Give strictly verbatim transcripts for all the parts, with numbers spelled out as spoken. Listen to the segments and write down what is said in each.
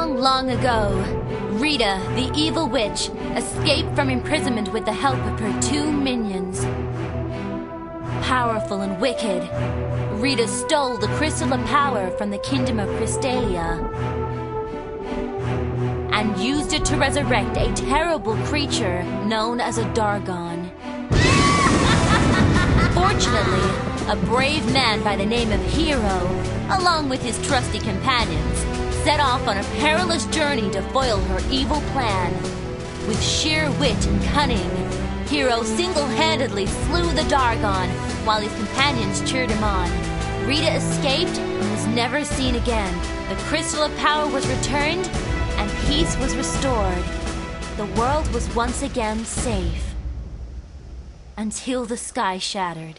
Long, long ago, Rita, the evil witch, escaped from imprisonment with the help of her two minions. Powerful and wicked, Rita stole the Crystal of Power from the Kingdom of Crystallia and used it to resurrect a terrible creature known as a Dargon. Fortunately, a brave man by the name of Hero, along with his trusty companions, set off on a perilous journey to foil her evil plan. With sheer wit and cunning, Hero single-handedly slew the Dargon while his companions cheered him on. Rita escaped and was never seen again. The Crystal of Power was returned and peace was restored. The world was once again safe. Until the sky shattered.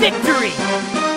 victory!